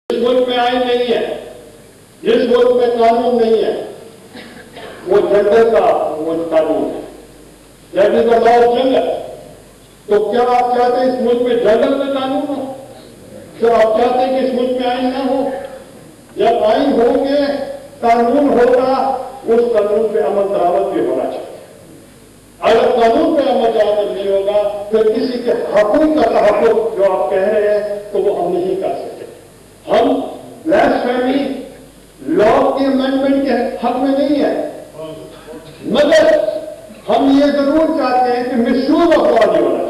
जिस मुल्क में आइन नहीं है, जिस मुल्क में कानून नहीं है, वो जंगल का वो कानून है। That is the law of jungle. तो क्या आप चाहते हैं इस मुल्क में जंगल में कानून हो? क्या आप चाहते हैं कि इस मुल्क में आइन ना हो? जब आइन होंगे, कानून होगा, उस कानून पे अमल दरामद भी होना चाहिए। अगर कानून पे अमल दरामद नहीं होगा, फिर किसी के हकूक का तहफ़्फ़ुज़ जो आप कह रहे हैं, तो वो हम नहीं कर सकते। हम ब्लास्फेमी लॉ के अमेंडमेंट के हक में नहीं है, मगर हम ये जरूर चाहते हैं कि मिसयूज ऑफ लॉ नहीं होना चाहिए।